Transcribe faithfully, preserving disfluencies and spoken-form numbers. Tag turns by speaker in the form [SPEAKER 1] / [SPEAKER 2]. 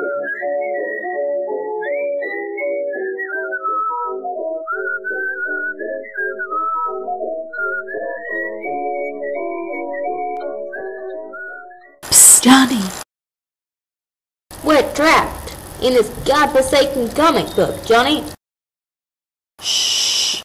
[SPEAKER 1] Psst, Johnny.
[SPEAKER 2] We're trapped in this godforsaken comic book, Johnny.
[SPEAKER 1] Shh.